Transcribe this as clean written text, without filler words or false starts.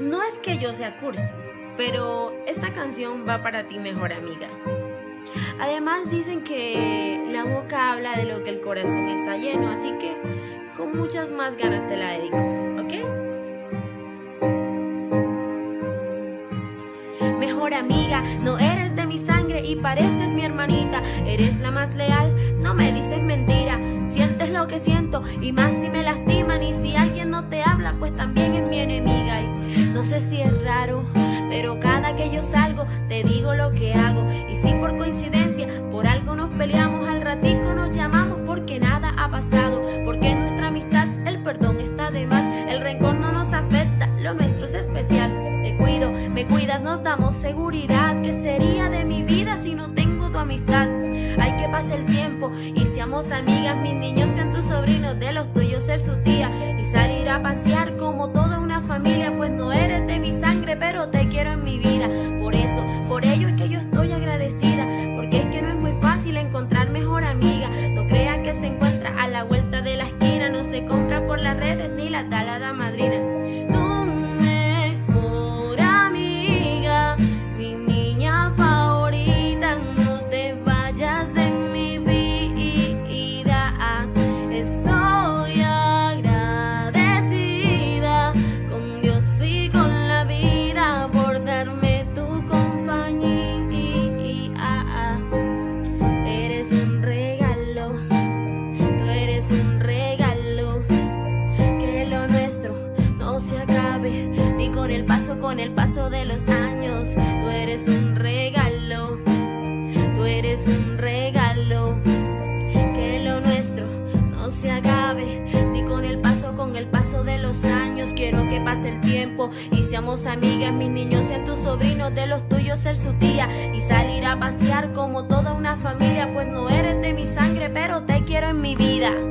No es que yo sea cursi, pero esta canción va para ti, mejor amiga. Además dicen que la boca habla de lo que el corazón está lleno, así que con muchas más ganas te la dedico, ¿ok? Mejor amiga, no eres de mi sangre y pareces mi hermanita. Eres la más leal, no me dices mentira. Sientes lo que siento y más si me lastiman. Y si alguien no te habla, pues también es mi enemiga. Y no sé si es raro, pero cada que yo salgo te digo lo que hago. Y si por coincidencia por algo nos peleamos, al ratico nos llamamos porque nada ha pasado. Porque en nuestra amistad el perdón está de más. El rencor no nos afecta, lo nuestro es especial. Te cuido, me cuidas, nos damos seguridad. ¿Qué sería de mi vida si no tengo tu amistad? Hay que pase el tiempo y seamos amigas. Mis niños sean tus sobrinos, de los tuyos ser su tía. Y salir a pasear como toda una familia. Pues no eres de mi sangre, pero te quiero en mi vida. Por eso, por ello es que yo estoy agradecida. Porque es que no es muy fácil encontrar mejor amiga. No crean que se encuentra a la vuelta de la esquina. No se compra por las redes ni la talada madrina. Con el paso de los años, tú eres un regalo, tú eres un regalo, que lo nuestro no se acabe, ni con el paso de los años. Quiero que pase el tiempo y seamos amigas, mis niños sean tus sobrinos, de los tuyos ser su tía, y salir a pasear como toda una familia. Pues no eres de mi sangre, pero te quiero en mi vida.